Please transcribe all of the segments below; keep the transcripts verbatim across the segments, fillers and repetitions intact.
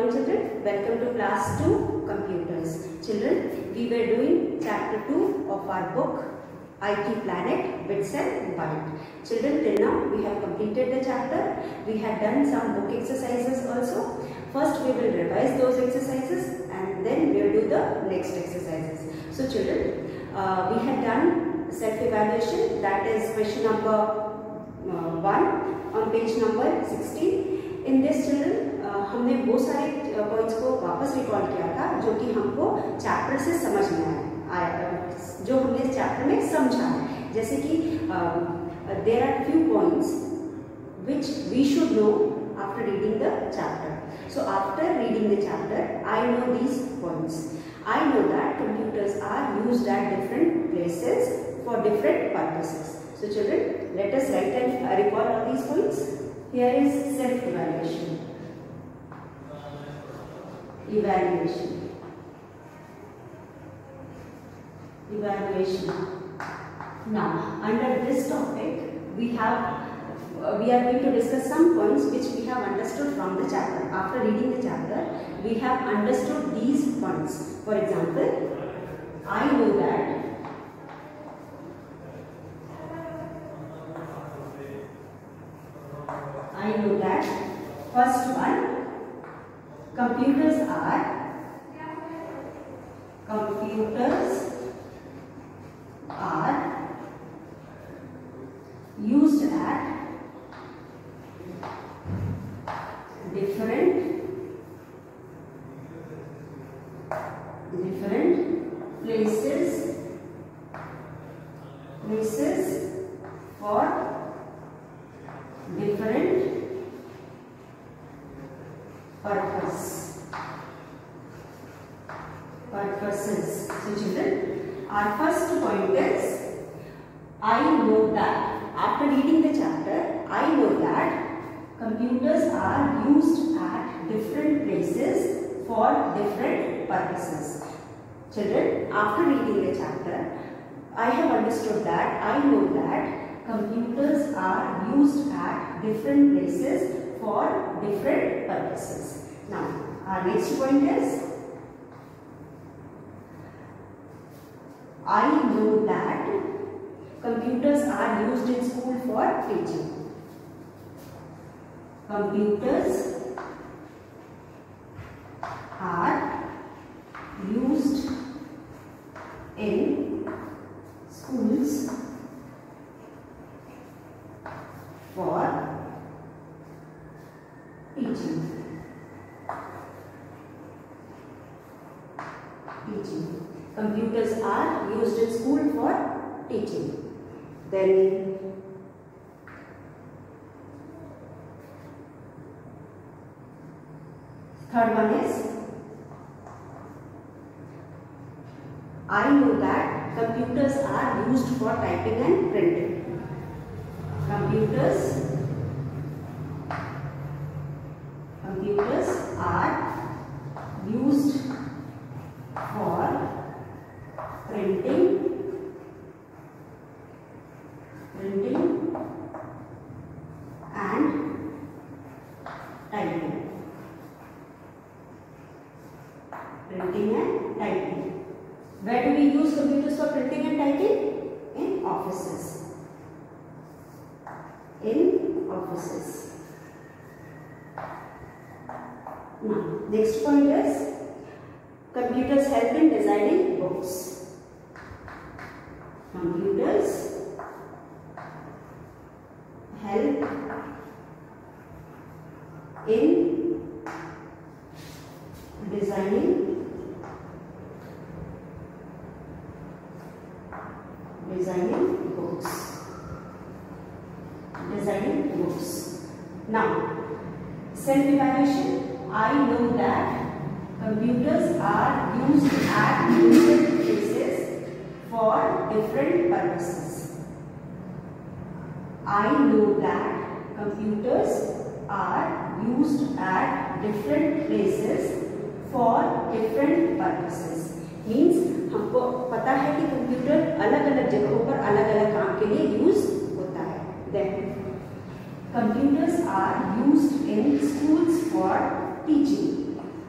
morning children, welcome to class two computers. Children, we were doing chapter two of our book I T Planet Bits and Byte. Children, till now we have completed the chapter. We have done some book exercises also. First we will revise those exercises and then we will do the next exercises. So children, uh, we have done self-evaluation, that is question number uh, one on page number sixteen. In this children, uh, हमने वो सारे points को वापस recall किया था जो कि हमको चैप्टर से समझ में आया, जो हमने चैप्टर में समझा है. जैसे कि there are few points which we should know after reading the chapter. So after reading the chapter, I know these points. I know that computers are used at different places for different purposes. So children, let us write and uh, recall all these points. Here is self-evaluation. Evaluation. Evaluation. Now, under this topic, we have uh, we are going to discuss some points which we have understood from the chapter. After reading the chapter, we have understood these points. For example, I know that I know that first one, computers are computers are used at different different places places for different purpose purposes. So children, our first point is I know that. After reading the chapter, I know that computers are used at different places for different purposes. Children, after reading the chapter, I have understood that I know that computers are used at different places for different purposes. Now, our next point is I know that computers are used in school for teaching. Computers are used in schools for teaching. Teaching. Computers are used in school for teaching. Then third one is I know that computers are used for typing and printing. Computers computers are used for printing printing and typing. Printing and typing. Where do we use computers for printing and typing? In offices. In offices. Now, next point is computers help in designing books. Computers help in designing designing books. Designing books. Now, self-evaluation. I know that computers are used at different places for different purposes. I know that computers are used at different places for different purposes. Means हमको पता है कि computer अलग अलग जगहों पर अलग अलग काम के लिए यूज होता है. Then computers are used in schools for teaching.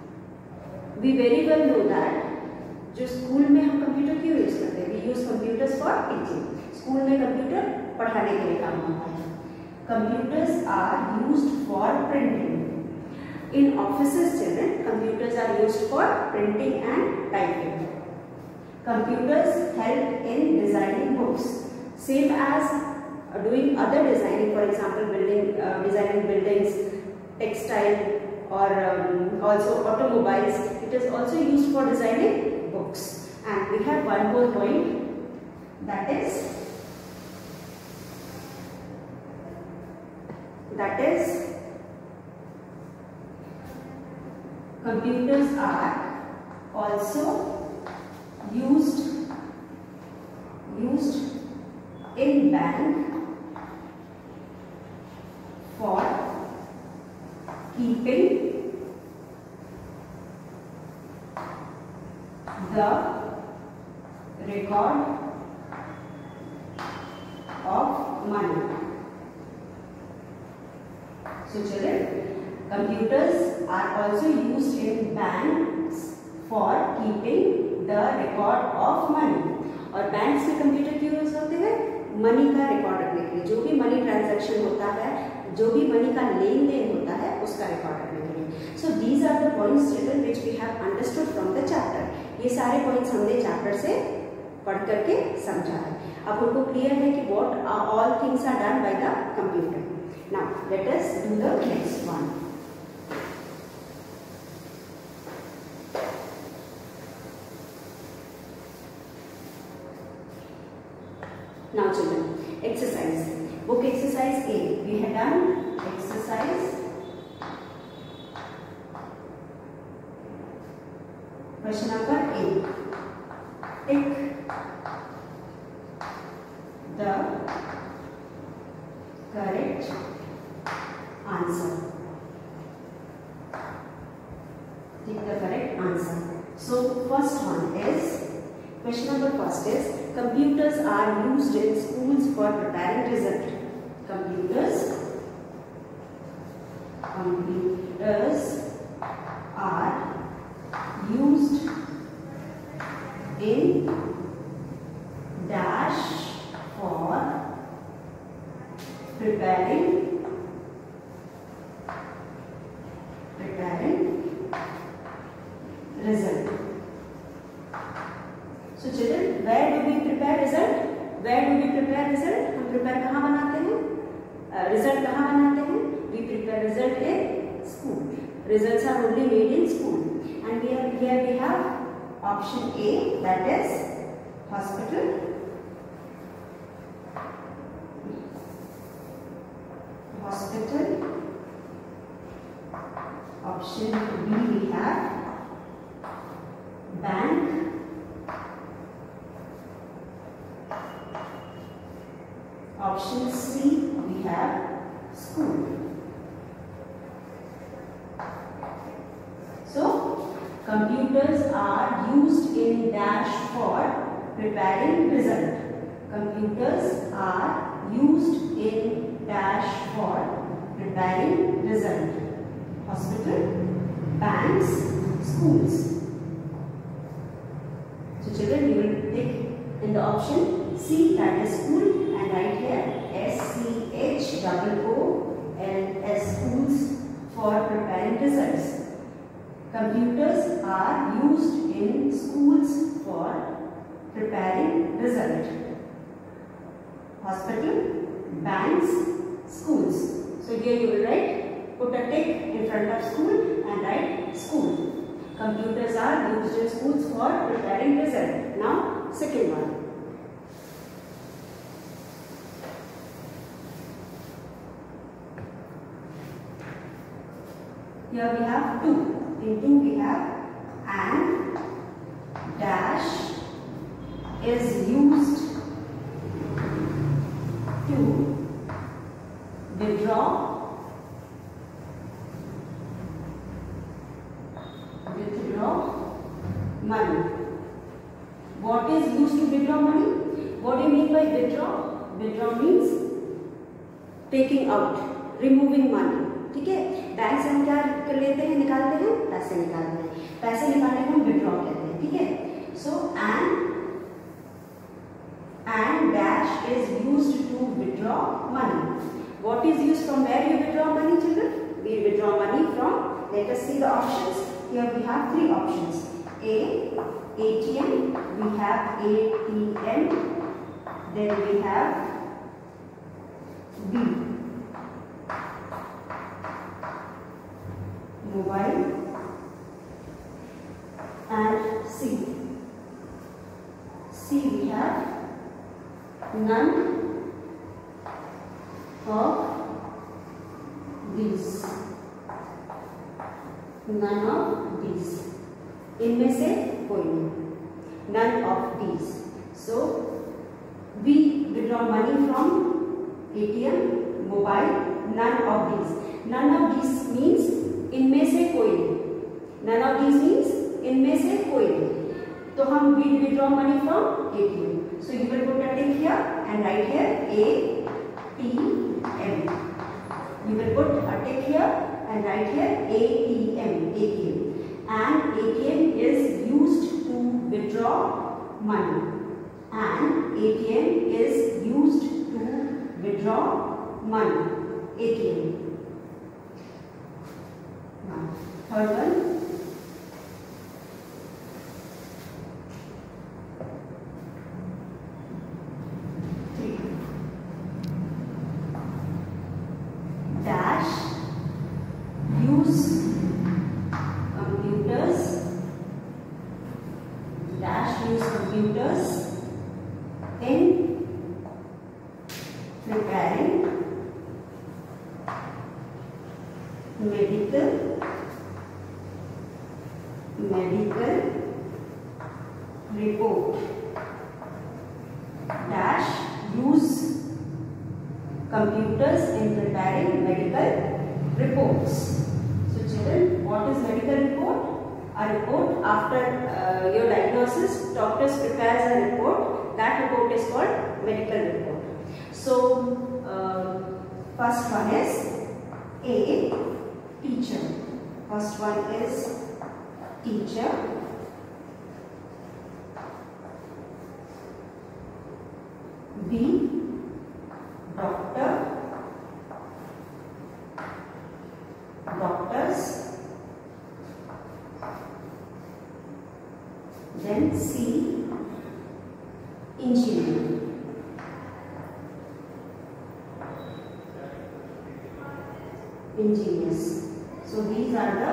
We very well know that जो स्कूल में हम कंप्यूटर क्यों यूज करते हैं, we use computers for teaching. School में कंप्यूटर पढ़ाने के लिए काम होता है। Computers are used for printing. In offices children computers are used for printing and typing. Computers help in designing books, same as uh, doing other designing, for example, building, uh, designing buildings, textile, or um, also automobiles. It is also used for designing books. And we have one more point, that is that is computers are also used used in bank for keeping the record of money. So children, computers are also used in banks for keeping the record of money. और banks में computer क्यों use होते हैं, money का record रखने के लिए। जो भी मनी ट्रांजैक्शन होता है, जो भी मनी का लेन देन होता है, उसका रिकॉर्ड रखने के लिए। So these are the points children which we have understood from the chapter. ये सारे पॉइंट्स हमने चैप्टर से पढ़ करके समझा है। अब उनको क्लियर है कि what all things are done by the computer. Now let us do the next one. Now children, exercise. Book exercise A. We have done exercise. Question number A. Tick the correct answer. Tick the correct answer. So first one is, question number first is, computers are used in schools for preparing result. Computers, computers are used in dash for preparing preparing result. So children, where do we prepare result? Where do we prepare result? हम prepare कहाँ बनाते हैं? uh, result कहाँ बनाते हैं? We prepare result in school. Results are only made in school. And we have, here we have option A, that is hospital. Hospital. Option B we have bank. Option C we have school. So computers are used in dash for preparing result. Computers are used in dash for preparing result. Hospital, banks, schools. So children, you will take in the option C, that is school. And right here S C H O O L S, schools, for preparing results. Computers are used in schools for preparing result. Hospital, banks, schools. So here you will write, put a tick in front of school and write school. Computers are used in schools for preparing result. Now second one. Here we have two. In two we have and dash is used to withdraw withdraw money. What is used to withdraw money? What do you mean by withdraw? Withdraw means taking out, removing money. ठीक है, bank से हम क्या कर लेते हैं, निकालते हैं, पैसे निकालते हैं। पैसे निकालने ठीक है. So and and dash is used to withdraw money. What is used, from where you withdraw money, children? We withdraw money from, let us see the options. Here we have three options. A, A T M, we have A T M, then we have B, mobile, and C. C we have none of these, none of these, इनमें से कोई नहीं, none of these. So we withdraw money from A T M, mobile, none of these. None of these means इनमें से कोई नहीं. None of these means इनमें से कोई नहीं. तो हम we withdraw money from A T M. So you will put a tick here and write here A T M. You will put a tick here and write here A T M. A T M. And A T M is used to withdraw money. And A T M is used to withdraw money. A T M. Now, third one. Dash use computers, dash use computers in preparing medical medical report. Dash use computers in preparing medical reports. So children, what is medical report? A report after uh, your diagnosis, doctors prepares a report. That report is called medical report. So uh, first one is A, teacher. First one is teacher. B, doctor, doctors, then C, engineer. Engineers. So these are the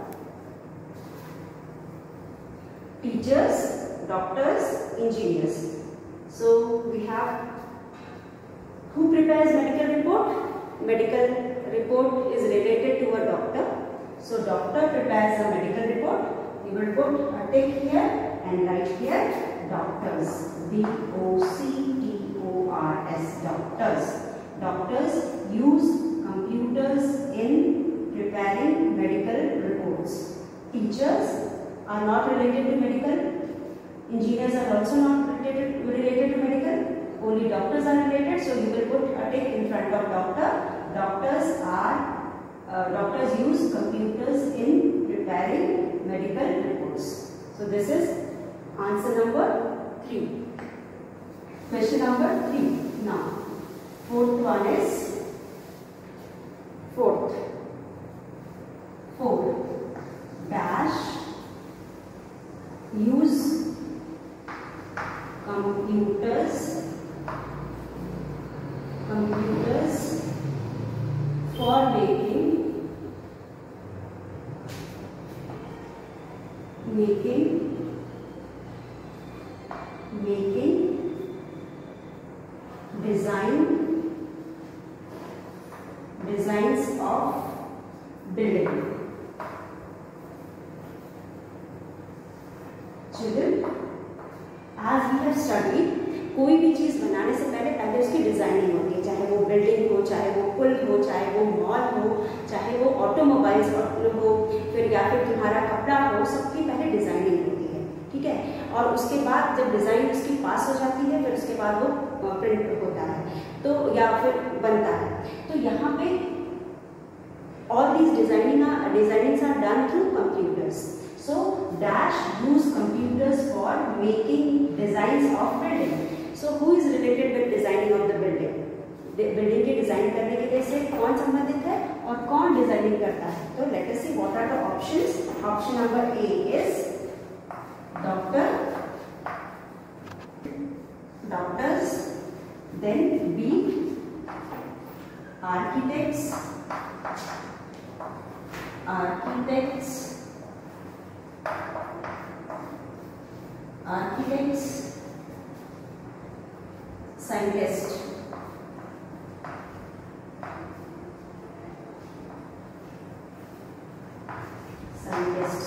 teachers, doctors, engineers. So we have, who prepares medical report? Medical report is related to a doctor. So doctor prepares a medical report. You will put a tick here and write here doctors. D O C T O R S, doctors. Doctors use computers in preparing medical reports. Teachers are not related to medical. Engineers are also not related, related to medical. Only doctors are related, so you will put a tick in front of doctor. Doctors are, uh, doctors use computers in preparing medical reports. So this is answer number three. Question number three. Now, fourth one is, fourth, four, dash, use computers, computers for making, making, making, design, designs of building. Children, as we have studied, कोई भी चीज़ बनाने से पहले पहले उसकी designing होती है, चाहे वो बिल्डिंग हो, चाहे वो पुल हो, चाहे वो मॉल हो, चाहे वो ऑटोमोबाइल्स हो, फिर या फिर तुम्हारा कपड़ा हो, सबकी पहले डिज़ाइनिंग होती है, ठीक है। और उसके बाद जब डिज़ाइन उसकी पास हो जाती है, फिर उसके बाद वो प्रिंट होता है तो या फिर बनता है। तो यहाँ पे all these designing are, designings are done through computers. So dash use computers for making designs of building. So who is related with designing of the building? Building के डिजाइन करने के लिए से कौन संबंधित है और कौन डिजाइनिंग करता है? तो let us see what are the options. Option number A is doctor, doctors, then B architects, architects, architects, scientist. Scientists.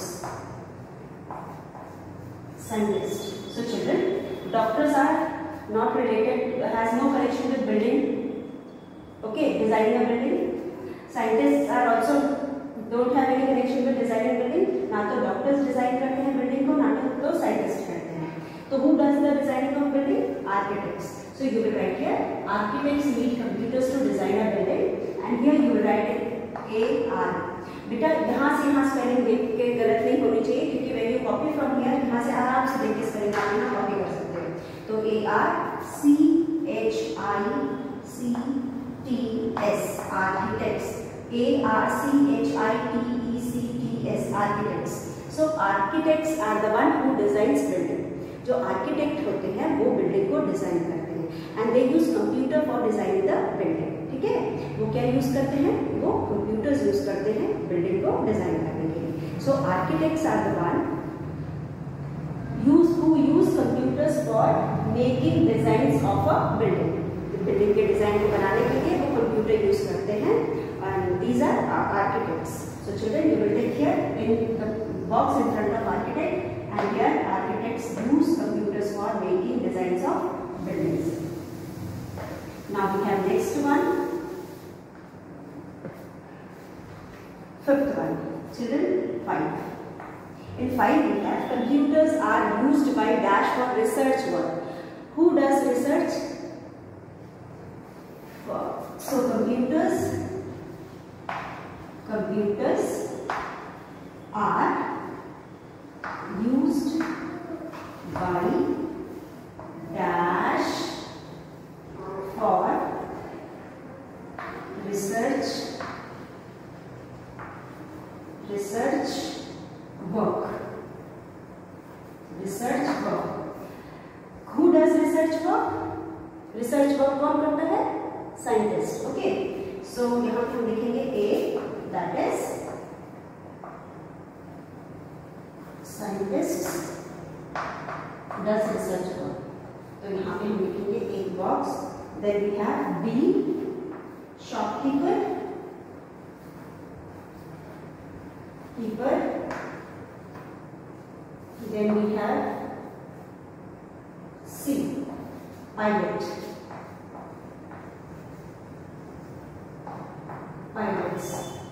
Scientists. So children, doctors are not related, has no connection with building. Okay, designing a building. Scientists are also don't have any connection with designing building. ना तो doctors design करते हैं building को, ना तो scientists करते हैं. So who does the designing of building? Architects. So you will write here, architects need computers to design a building, and here you will write it A R. बेटा यहाँ से यहाँ स्पेलिंग देख के गलत नहीं होनी चाहिए, क्योंकि when you copy from here यहाँ से आराम से देख के स्पेलिंग आप यहाँ कॉपी कर सकते हैं. तो A R C H I C T S architects, A R C H I T E C T S architects. So architects are the one who designs building. जो आर्किटेक्ट होते हैं वो बिल्डिंग को design करते हैं, and they use computer for designing the building. ठीक है, वो क्या यूज करते हैं? वो कंप्यूटर्स यूज करते हैं बिल्डिंग को डिजाइन करने के लिए. So architects are the one use who use computers for making designs of a building. Building के डिजाइन को बनाने के लिए वो कंप्यूटर यूज करते हैं, and these are architects. So children, you will take here in the box in front of architect, and here architects use computers for making designs of buildings. Now we have next one, fifth one. Children, five. In five we have computers are used by dash for research work. Who does research? For, so computers, computers are used by dash for research research work. Research work. Who does research work? Research work कौन करता है? Scientist. Okay. So यहाँ पे हम लिखेंगे A, that is scientists does research work. तो यहाँ पे हम लिखेंगे एक box. Then we have B, shopkeeper, keeper. Then we have C, pilot, pilots,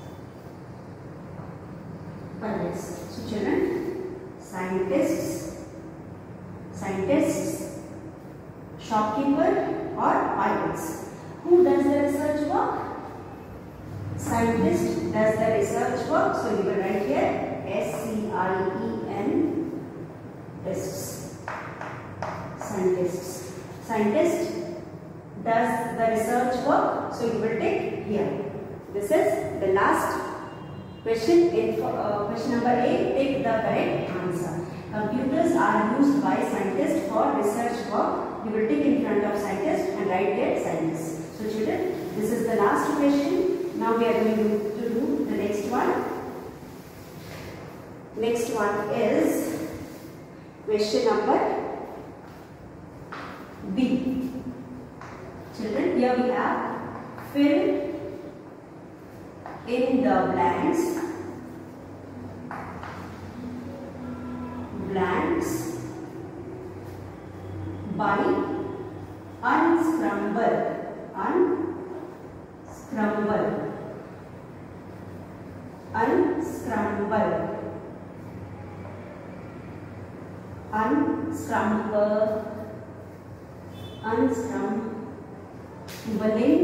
pilots. So children, scientists, scientists, shopkeeper or pilots. Who does the research work? Scientist does the research work. So you will write here S C I E N tests. Scientists. Scientist does the research work. So you will take here. This is the last question. In uh, question number A, take the correct answer. Computers are used by scientists for research work. You will take in front of scientist and write there scientists. So children, this is the last question. Now we are going to do the next one. Next one is question number B. Children, here we have fill in the blanks. Blanks by unscramble, unscramble, unscramble, unscramble, unscrambling,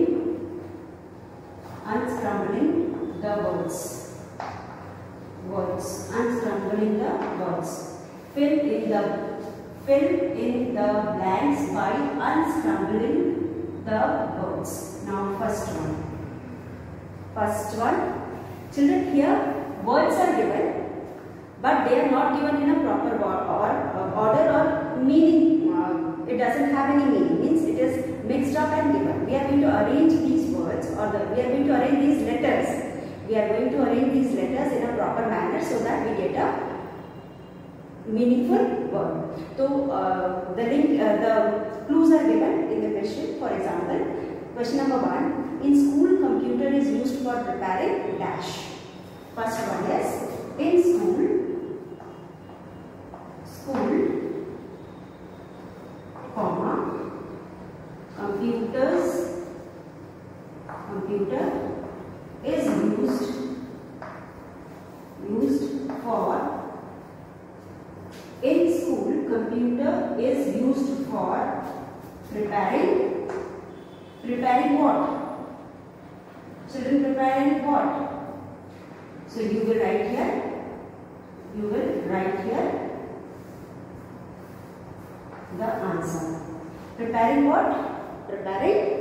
unscrambling the words, words, unscrambling the words. Fill in the fill in the blanks by unscrambling the words. Now first one. First one. Children, here words are given, but they are not given in a proper or, or order or meaning. Uh, it doesn't have any meaning. Means it is mixed up and given. We are going to arrange these words, or the, we are going to arrange these letters. We are going to arrange these letters in a proper manner so that we get a meaningful word. So uh, the link, uh, the clues are given in the question. For example, question number one: in school, computer is used for preparing dash. First one is in school. School, comma, computers. Computer is used used for. In school, computer is used for preparing. Preparing what? Children, preparing what? So you will write here. You will write here the answer. Preparing what? Preparing.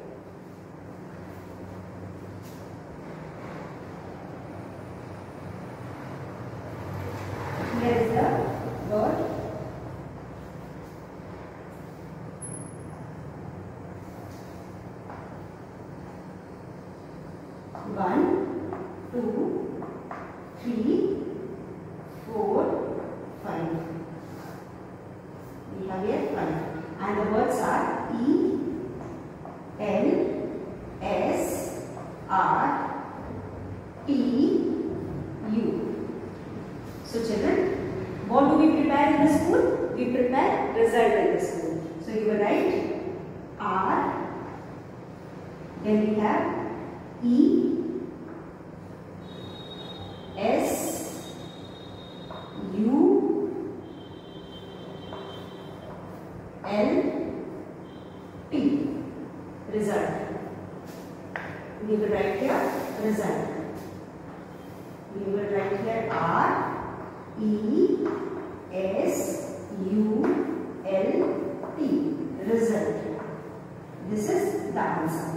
Here is the word. One, two, three, four, five. We have here five. And the words are E, L, S, R, T, U. So children, what do we prepare in the school? We prepare result in the school. So you will write R, then we have E, S, U, L, T. Result. We will write here result. We will write here R, E, S, U, L, T. Result. This is the answer.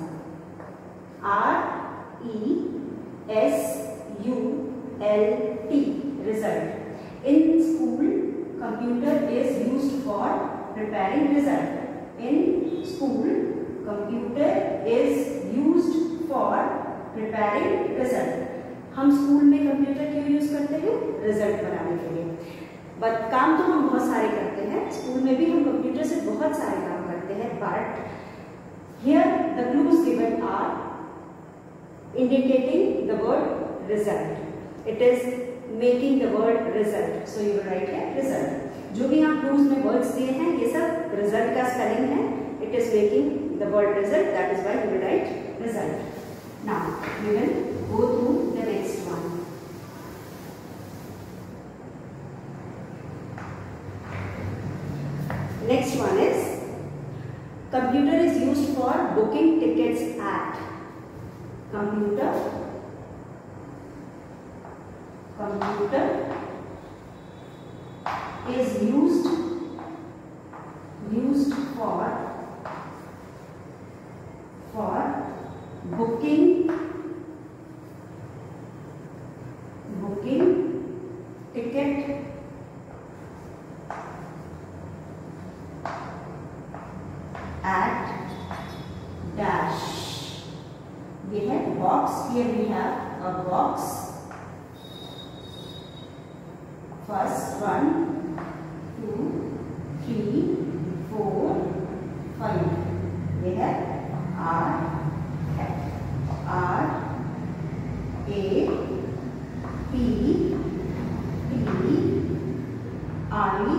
R, E, S, U, L, T. Result. In school, computer is used for preparing result. In school, computer is used for preparing result. हम school में computer क्यों use करते हैं? Result बनाने के लिए. But काम तो हम बहुत सारे करते हैं. स्कूल में भी हम कंप्यूटर से बहुत सारे काम करते हैं. But here the clues given are indicating the word result. It is making the word result. So you write है रिजल्ट. जो भी यहाँ क्लूज में वर्ड्स दिए हैं ये सब रिजल्ट का स्पेलिंग है. It is making the word result. That is why you write result. Now we will go through the next one. Next one is computer is used for booking tickets at. Computer computer is used used for for booking booking ticket at dash. We have box. Here we have a box. First one, two, three, four, five. We have R, R, A, P, T, I.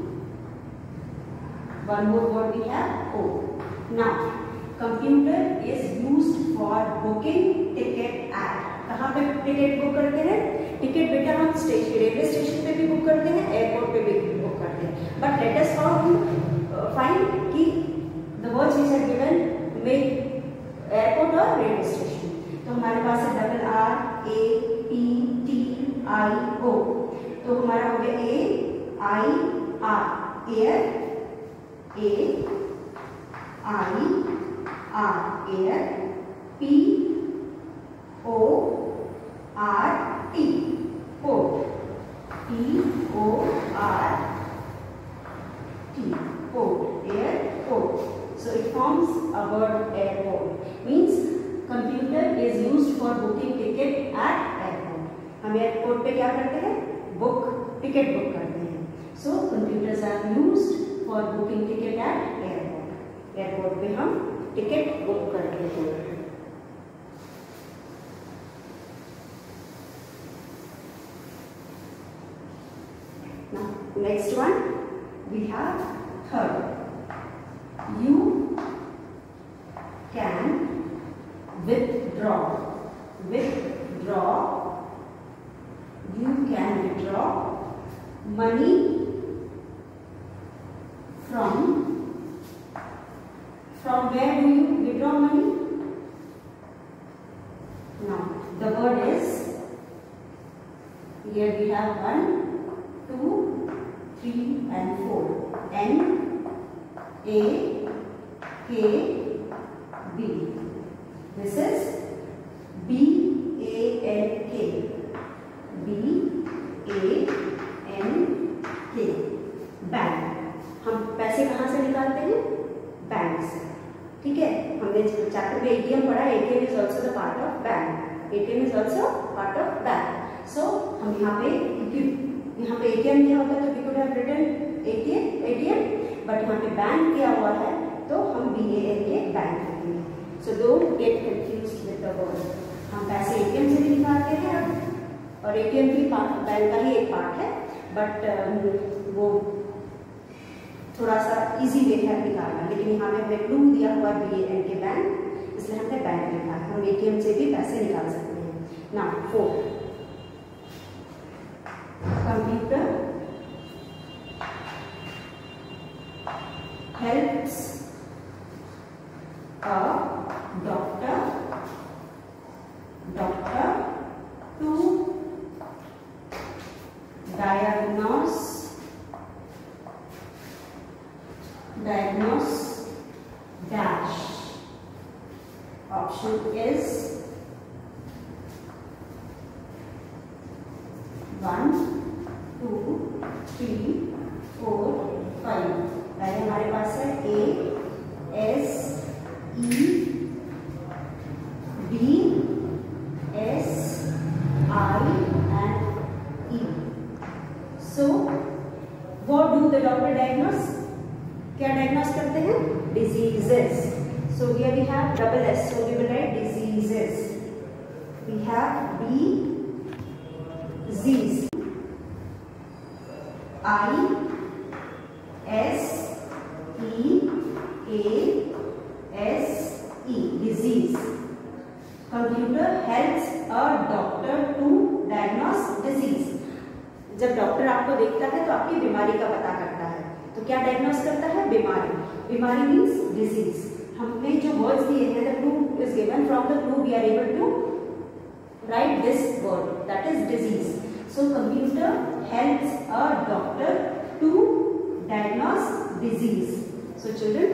One more word we have O. Now, computer is used for booking ticket at. कहाँ पे ticket book करते हैं? Ticket बेटा हम station, railway station पे भी book करते हैं, एयरपोर्ट पे भी बुक करते हैं. But let us found find कि the words which are given make airport और रेलवे स्टेशन. तो हमारे पास है double R, A, P, T, I, O. तो हमारा हो गया A, I, R. air, A I R, air, P O R T, port, P O R T, port, airport. So it forms a word airport. Means computer is used for booking ticket at airport. हम airport पे क्या करते हैं? Book, ticket book करते हैं. So computers are used for booking ticket at airport. Airport पे हम ticket book करते हैं. Now next one we have third. You can withdraw. Withdraw. You can withdraw money from. From where do you withdraw money? Now the word is, here we have one, two, three and four. N A K B. This is B A N K. B A N K. Bank. हम पैसे कहाँ से निकालते हैं? Bank से. ठीक है, हमने चैप्टर में एटीएम पढ़ा. ATM is also the part of bank. ATM is also part of bank. सो हम यहाँ पे यहाँ पे एटीएम दिया होता तो we could have written ATM ATM, but यहाँ पे बैंक किया हुआ है तो हम B A N K bank लिखेंगे. So don't get confused with the word. हम पैसे एटीएम से भी निकालते हैं और एटीएम भी बैंक का ही एक पार्ट है, बट uh, वो थोड़ा सा इजी वे है निकालना. लेकिन यहाँ पे हमें क्लू दिया हुआ B A N K bank, इसलिए हमने बैंक लिखा है. हम एटीएम से भी पैसे निकाल सकते हैं. Now four, computer helps a doctor doctor to diagnose diagnose dash. Option is one, two, three, four, five. पहले हमारे पास है A, S, E, D, S, I and E. So, what do the doctor diagnose? क्या diagnose करते हैं? Diseases. So here we have double S. So we will write diseases. We have D, Z's. I, S, E, A, S, E, disease. Computer helps a doctor to diagnose disease. जब doctor आपको देखता है तो आपकी बीमारी का पता करता है. तो क्या डायग्नोस करता है? बीमारी. बीमारी मीन्स डिजीज. हमने जो वर्ड्स दिए हैं, the clue is given. From the clue we are able to write this word, that is disease. So computer helps a doctor to diagnose disease. So children,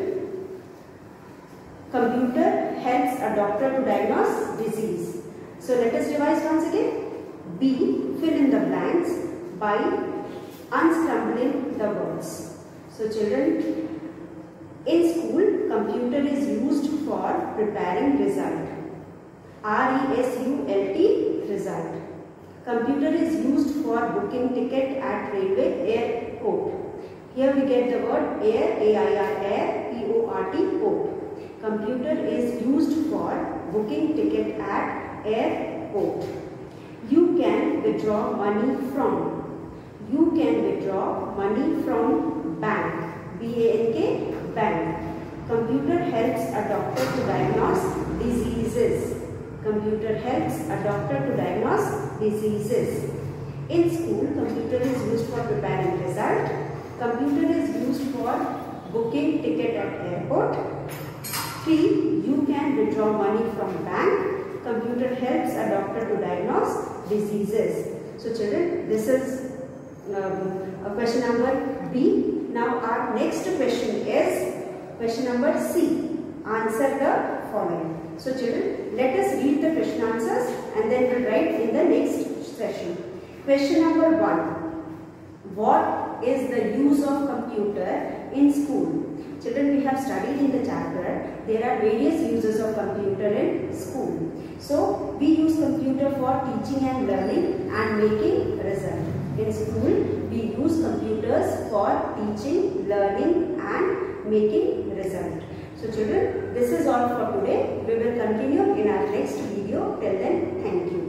computer helps a doctor to diagnose disease. So let us revise once again. B, fill in the blanks by unscrambling the words. So children, in school computer is used for preparing result. R E S U L T, result. Computer is used for booking ticket at railway airport. Here we get the word air, A I R, air, P O R T, port. Computer is used for booking ticket at airport. You can withdraw money from. You can withdraw money from bank. B A N K, bank. Computer helps a doctor to diagnose diseases. Computer helps a doctor to diagnose diseases. In school, computer is used for preparing result. Computer is used for booking ticket at airport. Three, you can withdraw money from bank. Computer helps a doctor to diagnose diseases. So children, this is uh, question number B. Now our next question is question number C. Answer the following. So children, let us read the question answers and then we'll write in the next session. Question number one. What is the use of computer in school? Children, we have studied in the chapter, there are various uses of computer in school. So, we use computer for teaching and learning and making result. In school, we use computers for teaching, learning and making result. So children, this is all for today. We will continue in our next video. Till then, thank you.